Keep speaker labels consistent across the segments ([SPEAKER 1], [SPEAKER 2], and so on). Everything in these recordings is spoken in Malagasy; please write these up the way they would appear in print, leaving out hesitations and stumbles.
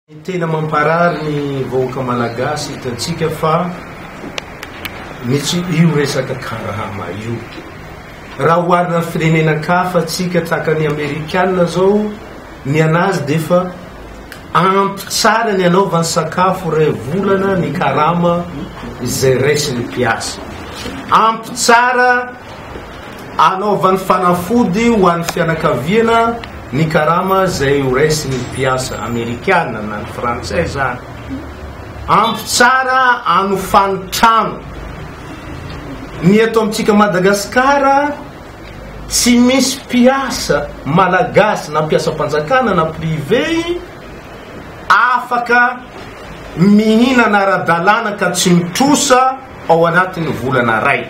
[SPEAKER 1] Tena mamparary ny vahoaka malagasy hitantsika fa misy io resaka karama io. Raha oharina firenena-kafa tsika tahaka ny Amerikanina zao, ny anazy defa ampy tsara ny anaovany sakafo ray volana ny karama izay resiny mpiasa. Ampy tsara anaovany fanafody ho an'ny fianakaviana ny karama zay ho resiny mpiasa Amerikanina na Frantsay zany. Ampy tsara anofany trano. Ny eto amintsika Madagasikara tsy misy mpiasa malagasy na mpiasa-panjakana na privé afaka mihinana ara-dalàna ka tsy mitrosa ao anatin'ny volana ray.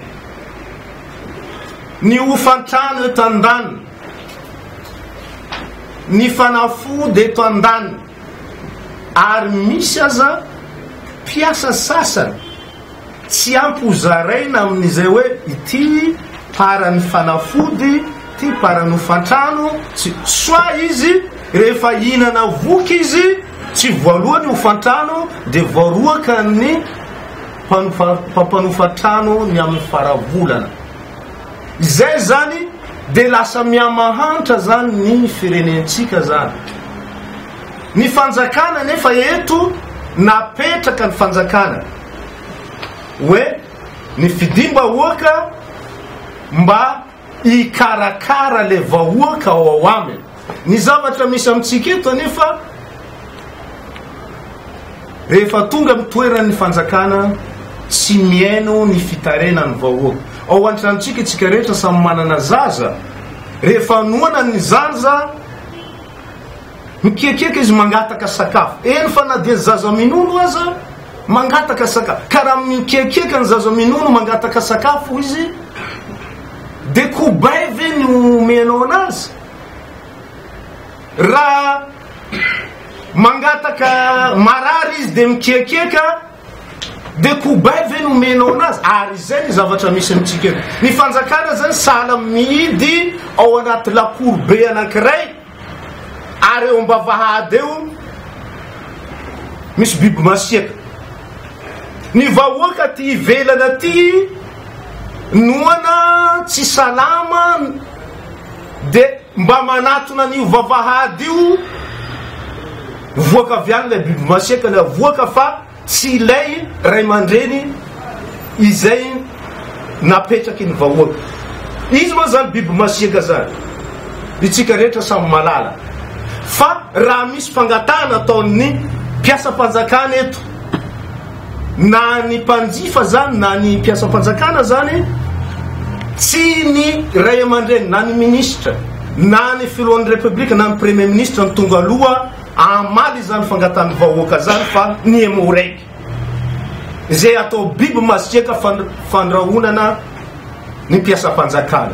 [SPEAKER 1] Ny hofantrano eto an-daniny, ny fanafody eto an-daniny, ary misy aza mpiasa sasany tsy ampy ho zaraina amin'izay hoe ity parany fanafody, ty parany hofantrano, soa izy rehefa hinana voky izy tsy voalohany hofantrano de voaroaka ny mpanofatrano ny amin'ny faravolana. Izay zany de lasa miamahantra zany ny firenentsika zany. Ny fanjakana nefa eto napetraka ny fanjakana hoe ny fidimbahoaka mba ikarakara le vahoaka ao aminy. Ny zavatra misy amintsika eto nefa rehefa tonga amin'ny toeran'ny fanjakana tsy miaino ny fitarena ny vahoaka. Ao an-tranontsika tsika rehetra samy manana zaza, rehefa noana ny zaza mikekeka izy mangataka sakafo. Eny fa na dia zaza minono aza mangataka sakafo. Ka raha mikekeka ny zaza minono mangataka sakafo izy, de kobay ve ny omenao anazy? Raha mangataka marary izy de mikekeka, de kobay ve ny omenao anazy? Ary izay ny zavatra misy amintsika. Ny fanjakana zany sahala mihidy ao anaty lakorobe anankiray, ary eo am-bavahady eo misy biby masiaka. Ny vahoaka ty ivelana ty noana tsy salama de mba manatona an'io vavahady io voaka avy any le biby masiaka le voaka fa tsy ilay ray aman-dreny izay napetraky ny vahoaka. Izy moa zany biby masiaka zany, itsika rehetra samy malala. Fa raha misy fangatana ataon'ny mpiasa-panjakana eto, na ny mpanjifa zany na ny mpiasa-panjakana zany, tsy ny ray aman-dreny na ny ministra na ny filohan'ny republika na ny premier ministre ny tonga aloha amaly zany fangatany vahoaka zany, fa ny emo raiky zay atao biby masiaka fandrahonana ny mpiasa-panjakana.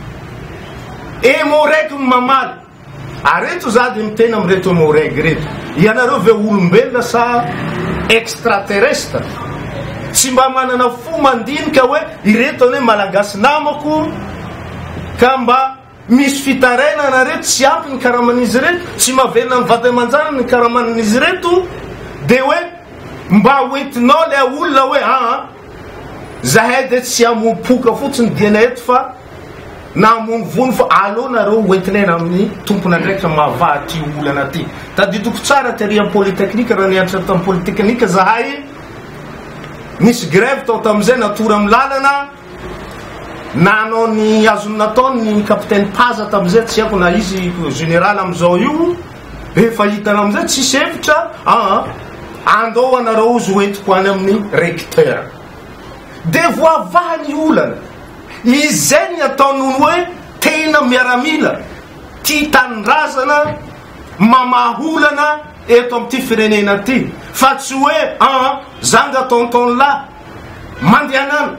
[SPEAKER 1] Emo raiky ny mamaly. Areto za de mitena amireto emo raiky reto, ianareo ve olombelona sa extraterrestre? Tsy mba manana fo mandinika hoe ireto ane malagasy namako ka mba misy fitarena nareto tsy ampy ny karaman'izy reto, tsy mahavelona ny vady aman-jana ny karaman'izy reto, de hoe mba hoentinao le olona hoe zahay de tsy amompoka fotsiny diana eto fa na amonovony fa alô nareo hoentinena amin'ny tompona ndraiky mahavaty olana ty. Tadidiko tsara tery amin'ny polytechnique, raha nianatra tamin'ny polytechnique zahay, nisy grève tao tamizay natora amin'ny lalana, nanao ny azony nataony ny kapitaine Paza tamizay, tsy haiko na izy général amizao io, rehefa hitana amizay tsisy hevitra, andao anareo izy hoentiko any amin'ny recteur. De voavahany olana, izay ny ataon'olo hoe tena miaramila ty tanindrazana mamaholana eto amin'ty firenena ty, fa tsy hoe zanga tonton la mandehanana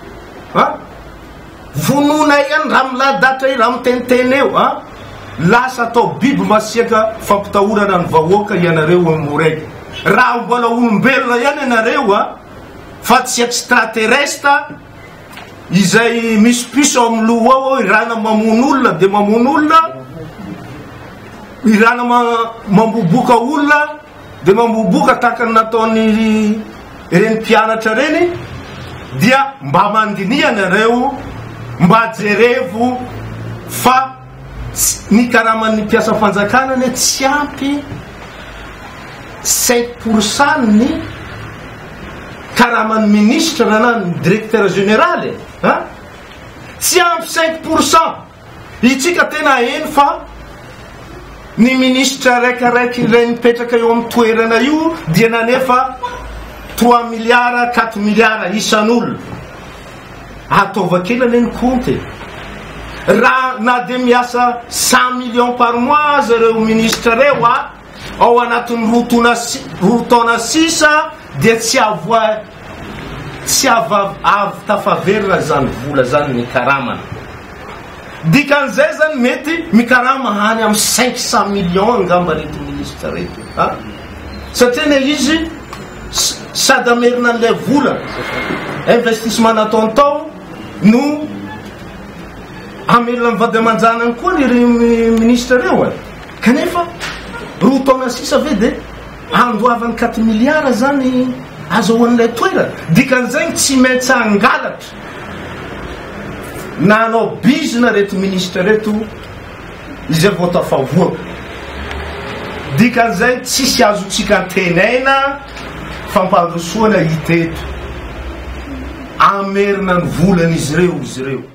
[SPEAKER 1] vonona ihany raha miladatra i raha miteniteny eo, lasa atao biby masiaka fampitahorana ny vahoaka ianareo amoraiky. Raha mbola olombelona ihany ianareo fa tsy extraterrestre izay misy piso amin'ny loha ao irana mamono olona de mamono olona, irana mamboboka olona dia mamboboka tahaka ny nataony reny mpianatra reny, dia mba mandiniana ireo, mba jerevo fa ny karaman'ny mpiasa fanjakana ny tsy ampy 5% ny karaman'ny ministre na ny directeur général tsy ampy 5%. Itsika tena eny fa ny ministre raikaraiky ilay nipetraka eo amin'ny toerana io dia nanefa 3 milliards 4 milliards isan'olona. Ataovakely ny compte raha na dia miasa 100 millions par mois zareo ministre reo ao anatin'ny roa taona sisa dia tsy avy tafaverina zany vola zany ny karamana. Dikan'izay zany mety mikarama hany amin'ny 500 millions angamba reto ministre reto satria ne izy sady amerina an'ilay vola investissement nataony tao no amelona mivady amanjanany koa ny ministre reo kanefa roa taona sisa ve dia andoavany 4 milliards zany azahoan'ilay toerana. Dikan'izay tsy maintsy angalatra na anao bizina reto ministre reto izay vao tafavoaka. Dikan'izay tsisy azotsika antenaina fampandrosoana hita eto, amerina ny volan'izy ireo